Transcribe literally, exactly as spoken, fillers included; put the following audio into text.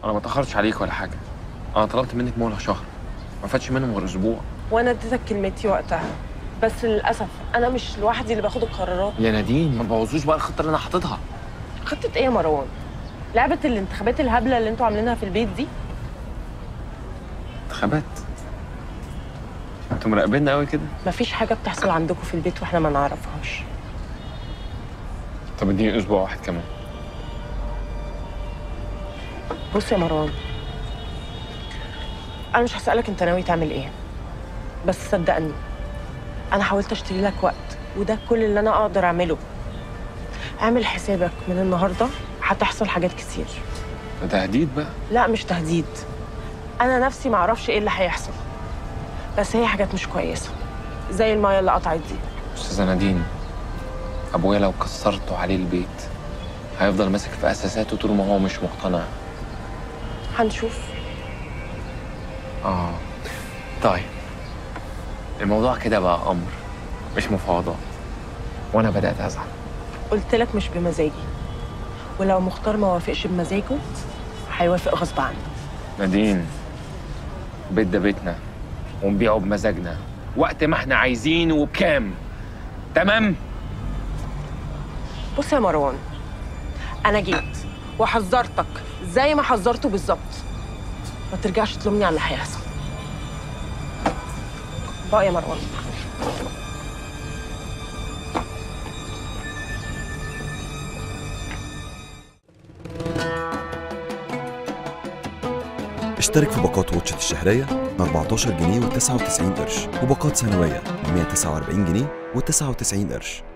انا ما اتاخرتش عليك ولا حاجه. انا طلبت منك مهله شهر، ما فاتش منهم غير اسبوع. وانا اديتك كلمتي وقتها، بس للاسف انا مش لوحدي اللي باخد القرارات. يا نادين ما تبوظوش بقى الخطه اللي انا حاططها. خطه ايه يا مروان؟ لعبه الانتخابات الهبله اللي انتوا عاملينها في البيت دي؟ انتخابات؟ انتوا مراقبيننا قوي كده؟ مفيش حاجه بتحصل عندكم في البيت واحنا ما نعرفهاش. طب اديني اسبوع واحد كمان. بص يا مروان، انا مش هسألك انت ناوي تعمل ايه، بس صدقني انا حاولت اشتري لك وقت، وده كل اللي انا اقدر اعمله. اعمل حسابك من النهارده هتحصل حاجات كتير. ده تهديد بقى؟ لا مش تهديد، انا نفسي ما اعرفش ايه اللي هيحصل، بس هي حاجات مش كويسه زي المايه اللي قطعت دي. استاذه نادين، ابويا لو كسرته عليه البيت هيفضل ماسك في اساساته طول ما هو مش مقتنع. هنشوف. اه طيب، الموضوع كده بقى امر مش مفاوضات، وانا بدات ازعل. قلت لك مش بمزاجي، ولو مختار ما وافقش بمزاجه هيوافق غصب عنه. نادين، البيت ده بيتنا ونبيعه بمزاجنا وقت ما احنا عايزين وبكام. تمام؟ بص يا مروان، انا جيت وحذرتك زي ما حذرته بالظبط، ما ترجعش تلومني على اللي هيحصل. بقى يا مروان. اشترك في باقات واتشت الشهرية ب أربعتاشر جنيه وتسعة وتسعين قرش، وباقات سنوية ب مية وتسعة وأربعين جنيه وتسعة وتسعين قرش.